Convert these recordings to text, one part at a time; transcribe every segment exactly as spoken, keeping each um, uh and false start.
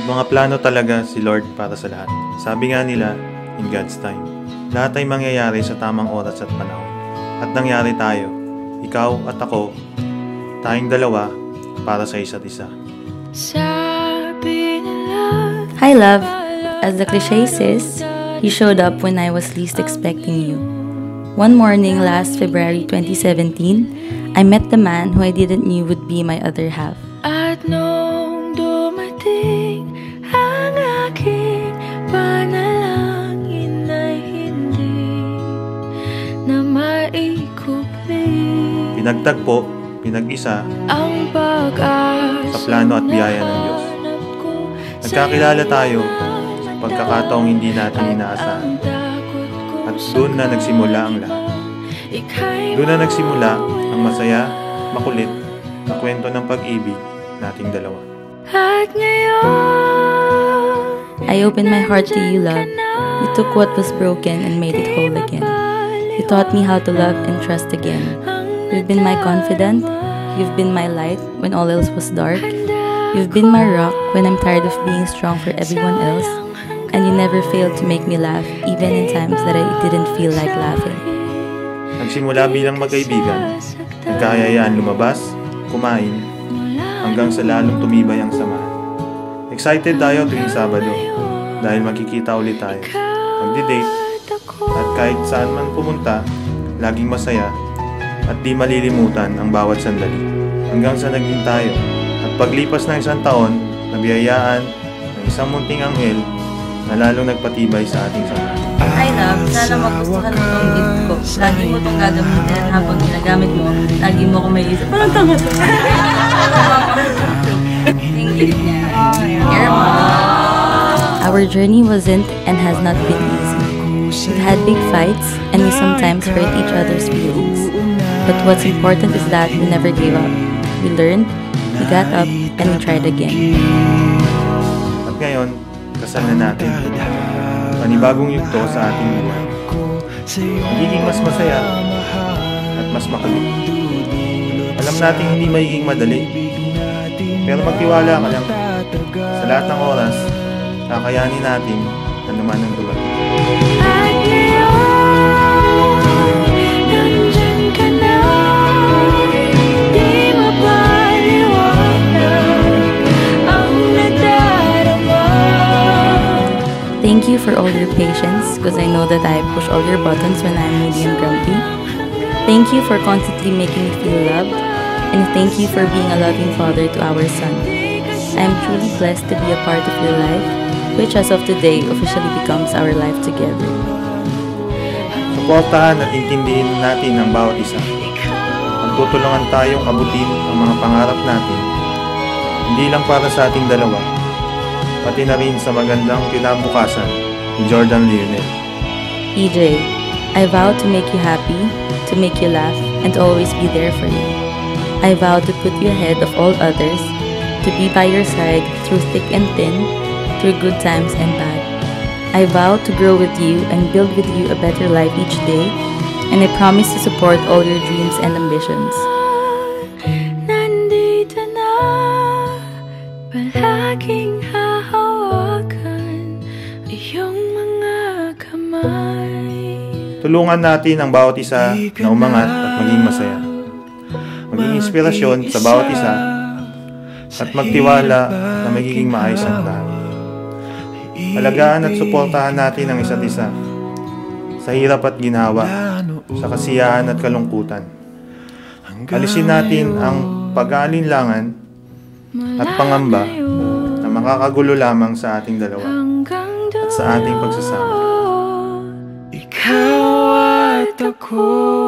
mga plano talaga si Lord para sa lahat. Sabi nga nila, in God's time. Lahat ay mangyayari sa tamang oras at panahon. At nangyari tayo, ikaw at ako, tayong dalawa para sa isa't isa. Hi love, as the cliche says, you showed up when I was least expecting you. One morning last February twenty seventeen, I met the man who I didn't knew would be my other half. At nung dumating ang aking panalangin ay hindi na maikupli. Pinagtagpo, pinag-isa, ang pag-asa sa plano at biyaya ng Diyos. Nagkakilala tayo sa pagkakataong hindi natin inaasahan. At doon na nagsimula ang lahat. Doon na nagsimula ang masaya, makulit na kwento ng pag-ibig nating dalawa. At ngayon, I opened my heart to you, love. You took what was broken and made it whole again. You taught me how to love and trust again. You've been my confidant. You've been my light when all else was dark. You've been my rock when I'm tired of being strong for everyone else. And you never failed to make me laugh, even in times that I didn't feel like laughing. Nagsimula bilang magkaibigan, nagkahayayaan lumabas, kumain, hanggang sa lalong tumibay ang samahan. Excited tayo tuwing Sabado dahil makikita ulit tayo, magdi-date, at kahit saan man pumunta, laging masaya at di malilimutan ang bawat sandali. Hanggang sa naging tayo, at paglipas ng isang taon, nabiyayaan ng isang munting anghel na lalong nagpatibay sa ating samahan. Hi love, sana magustuhan mo itong gift ko. Lagi mo itong gagamitin habang ginagamit mo, lagi mo ako may isip. Parang tanga to. Yung gift niya. Here, Mom. Our journey wasn't and has not been easy. We've had big fights and we sometimes hurt each other's feelings. But what's important is that we never gave up. We learned, we got up, and we tried again. At ngayon, kasal na natin. Panibagong yugto sa ating buhay. Magiging mas masaya at mas makulit. Alam natin hindi magiging madali. Pero magtiwala ka lang. Sa lahat ng oras, kakayanin natin ano man ang dumating. Thank you for all your patience, because I know that I push all your buttons when I'm moody and grumpy. Thank you for constantly making me feel loved, and thank you for being a loving father to our son. I am truly blessed to be a part of your life, which as of today officially becomes our life together. Suportahan at intindihin natin ang bawat isa. Magtutulungan tayong abutin ang mga pangarap natin, hindi lang para sa ating dalawa, pati na rin sa magandang kinabukasan ni Jordan Lionel. E J, I vow to make you happy, to make you laugh, and to always be there for you. I vow to put you ahead of all others, to be by your side through thick and thin, through good times and bad. I vow to grow with you and build with you a better life each day, and I promise to support all your dreams and ambitions. nandito na, palaging hahawakan iyong mga kamay. Tulungan natin ang bawat isa na umangat at maging masaya. Maging inspirasyon sa bawat isa at magtiwala na magiging maayos ang lahat. Alagaan at suportahan natin ang isa't isa sa hirap at ginhawa, sa kasiyahan at kalungkutan. Alisin natin ang pag-aalinlangan at pangamba na makakagulo lamang sa ating dalawa at sa ating pagsasama. Ikaw at ako.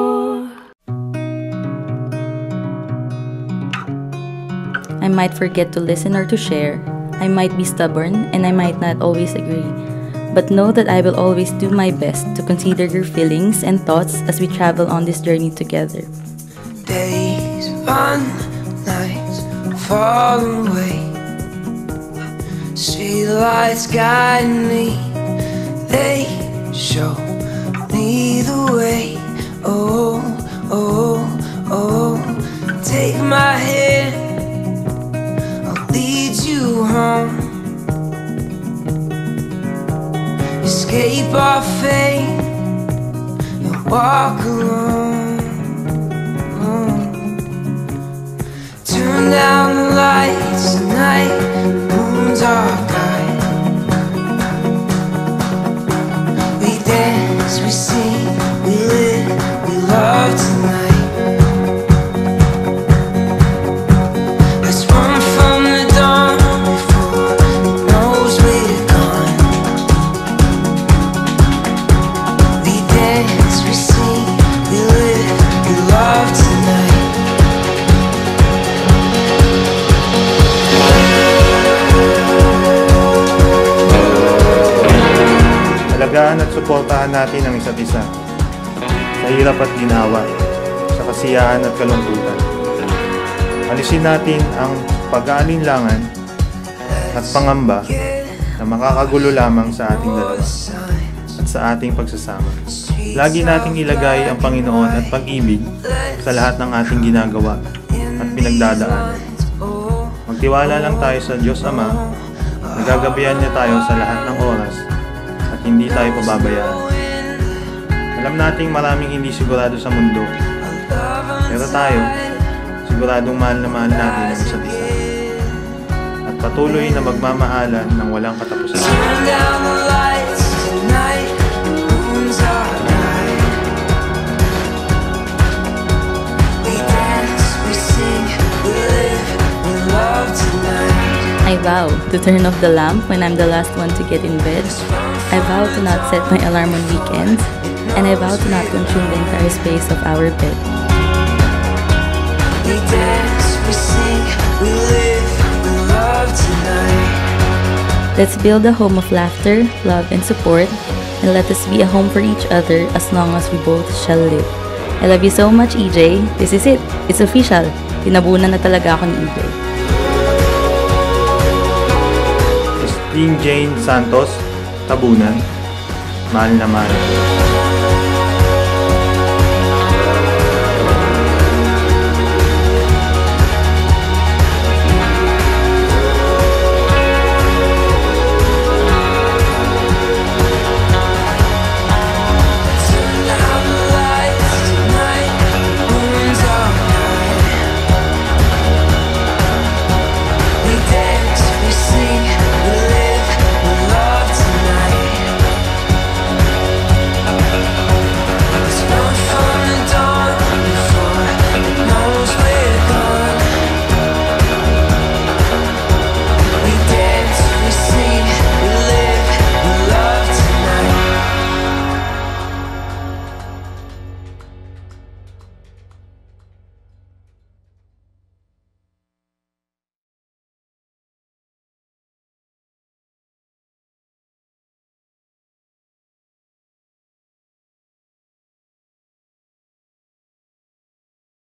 I might forget to listen or to share. I might be stubborn and I might not always agree. But know that I will always do my best to consider your feelings and thoughts as we travel on this journey together. Days run, nights fall away. Street lights guide me, they show me the way. Oh, oh, oh, take my hand, I'll lead you home. escape our fate and walk alone. Turn down the lights tonight, the moon's our guide. We dance, we sing, we live, we love tonight. Let's run from the dawn before it knows we're gone. We dance, we sing, we live, we love tonight. Alagaan at suportahan natin ang isa't isa sa hirap at ginawa, sa kasiyahan at kalungkutan. Alisin natin ang pag-aalinlangan at pangamba na makakagulo lamang sa ating dalawa at sa ating pagsasama. Lagi nating ilagay ang Panginoon at pag-ibig sa lahat ng ating ginagawa at pinagdadaanan. Magtiwala lang tayo sa Diyos Ama, nagagabayan niya tayo sa lahat ng oras at hindi tayo pababayaan. Alam nating maraming hindi sigurado sa mundo, pero tayo, siguradong mahal na mahal natin ang isa't isa at patuloy na magmamahalan ng walang katapusan. Turn down the lights tonight, the moon's our guide. We dance, we sing, we live, we love tonight. I vow to turn off the lamp when I'm the last one to get in bed. I vow to not set my alarm on weekends. And I vow to not consume the entire space of our bed. We dance, we sing, we live, we love tonight. Let's build a home of laughter, love, and support, and let us be a home for each other as long as we both shall live. I love you so much, E J. This is it. It's official. Tinabunan na talaga ako ni E J. Christine Jane Santos, Tabunan, mahal na mahal.